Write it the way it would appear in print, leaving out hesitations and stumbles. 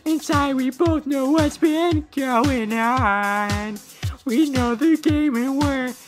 Inside we both know what's been going on. We know the game and we're